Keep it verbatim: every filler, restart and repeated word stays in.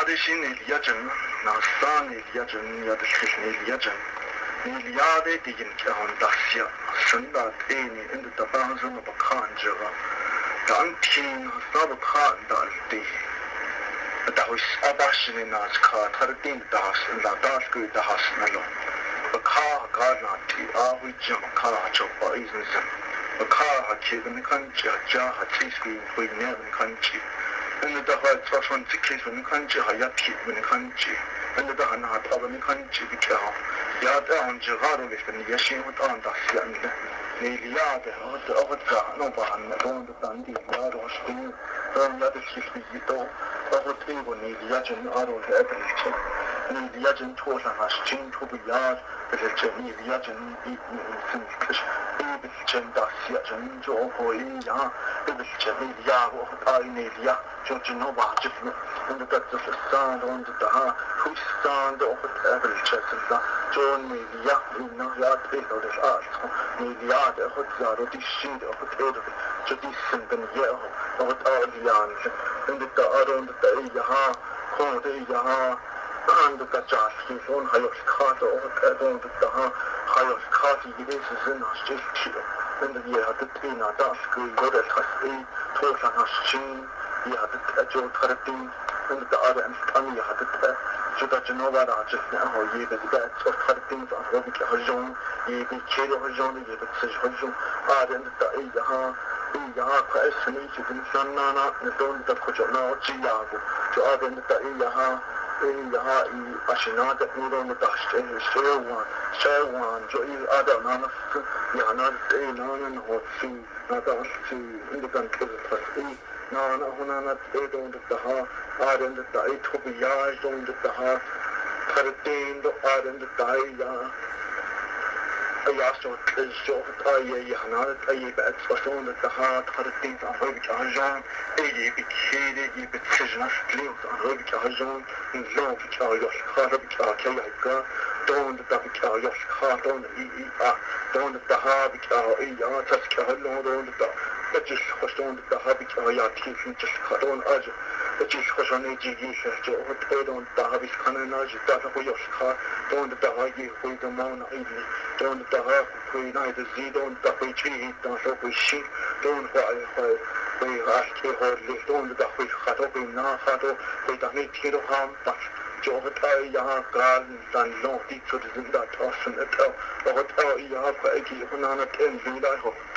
Yadishin Yajan, Nasan Yajan, Yadishin Yajan, Yade Digin Kahan Dasia, Sunda Amy in the Tabanzan of a Kanjava, Dankin Sabakan Dalti. That was Abashin in Nazca, Tardin Das, and La Dasku Das Mello. A car garnati, ah, we jump a car, chop poisons. A car had chicken in the country, a jar had teaspoon, we never in country. And the Dahad Sasson Tikis in the country, Hayaki in the country. And the Dahan had other in the country, which are Yada and Gerardo and Yashin with Andas, Niliade, the Ovata, no one, on the Dundee, Yard or Spring, and the other fifty Yito, over table, Niliajan, Ado, the Evolution. And the Yajan taught us chain to be yard, but the Jenny Yajan eaten in Sinkish, David Jendas Yajan, Joe Hoya, David Jenny Yah, Ainelia, Georginova, and the Doctor Sand on the Daha, who stand over the Evolution, John Melia, in Naya, Pedro de Art, Melia, the Hotzaro, the sheet of the Pedro, Jadis and Yellow, of all the Yans, and the Dara on the Yaha, Home de Yaha. And the Gajas, his own highest carter over Pedon to the highest carty, it is in us just chill. And the year had the Tina, Dasku, Yodas has eight, Tosan has chin, he had the Tejo Taratin, and the other and Tanya had the Tet, so that you know what I just now, or ye the beds of Taratins and Robic Hajon, ye be Chedo Hajon, ye the Sish Hajon, ah, and the Ayaha. Yaha, Question, Sanana, and don't the Kojana, Chiago, to other than the Yaha. In the high Ashina that moved on the dust, and the share one, share one, joy other none, Yana, say none, or two, not us two, in the country of eight, none, Honana, eight on the ha, I and the die to be yards on the ha, thirteen, the odd and the die. I asked what is your Taya Yana, I bet was on the heart, thirteen, and Robic Arjan, a big headed, you bet Sijana Slings, and Robic Arjan, and Long Vicarios, Harabic Arcaica, don't the Vicarios, Harton, E E R, don't the Habit Aya, Tascarelon, on the that just was on the Habit Aya, just cut on Aja. That is was on a G G, so what paid on the Habis Canonage, that of your car, don't the Hagi, with the Mount Ivy, don't the Hag, we neither Z, don't the H, don't so we sheep, don't why we ask you how live on the Dawi Hato, now Hato, we don't need to harm, but Jovatai Yaha Gardens and long teachers in that toss and the tell, or what tell you have eighty banana ten, I hope.